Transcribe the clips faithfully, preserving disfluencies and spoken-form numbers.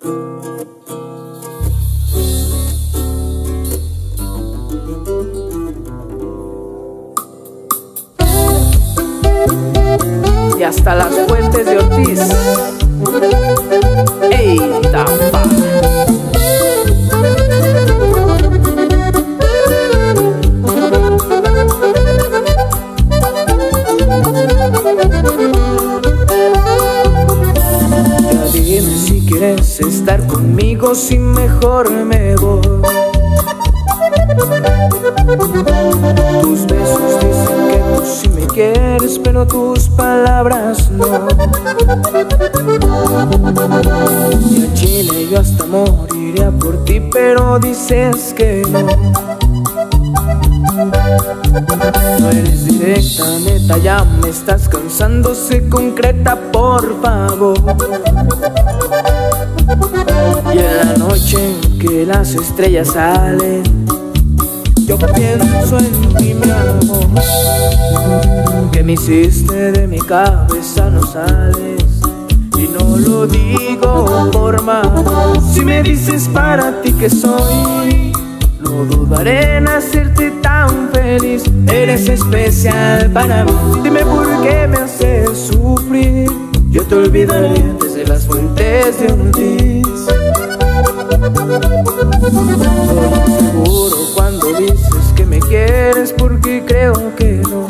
Y hasta las fuentes de Ortiz. ¡Ey, tapa! Ya dime si quieres estar conmigo, si mejor me voy. Tus besos dicen que tú sí me quieres, pero tus palabras no. Y a Chile yo hasta moriría por ti, pero dices que no. No eres directa, neta, ya me estás cansando, sé concreta, por favor. Y en la noche en que las estrellas salen, yo pienso en ti, mi amor, que me hiciste de mi cabeza, no sales. Y no lo digo por mal, si me dices para ti que soy, no dudaré en hacerte tan feliz. Eres especial para mí, dime por qué me haces sufrir. Yo te olvidaré desde las fuentes de Ortiz. Soy seguro cuando dices que me quieres, porque creo que no.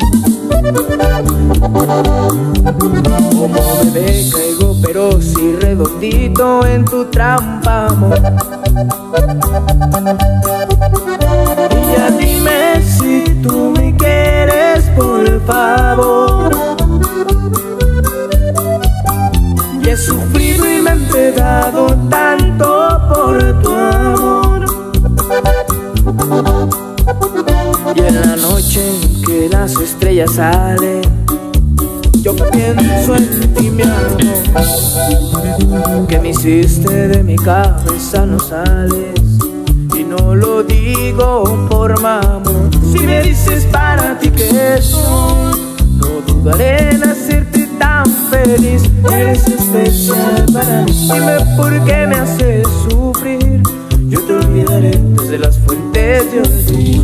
Como bebé caigo, pero sí redondito en tu trampa, amor. Y ya dime si tú me quieres, por favor. Y he sufrido y me he entregado tanto por tu amor. Y en la noche en que las estrellas salen, yo pienso en ti, mi amor, que me hiciste de mi cabeza, no sales. Y no lo digo por mamón, si me dices para ti que soy, no dudaré en hacerte tan feliz. Eres especial para mí, dime por qué me haces sufrir. Yo te olvidaré desde las fuentes de Ortiz.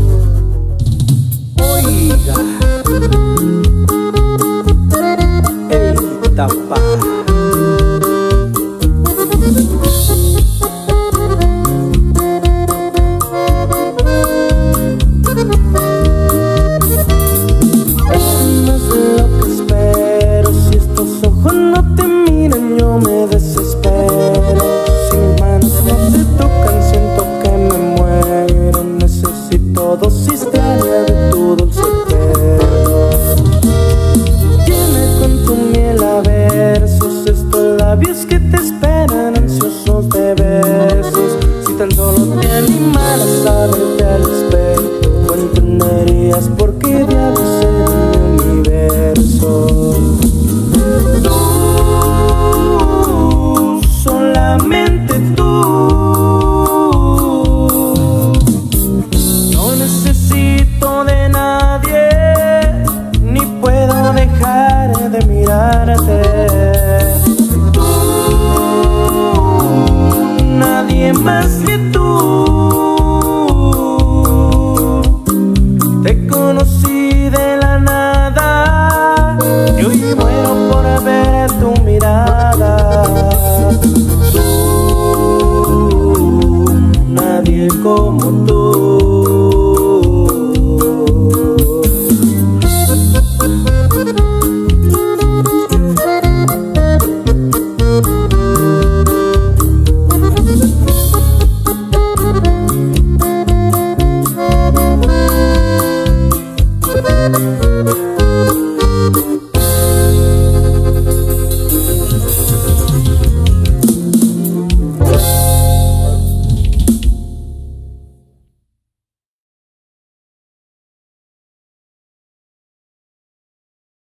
Oiga, ey, tapa.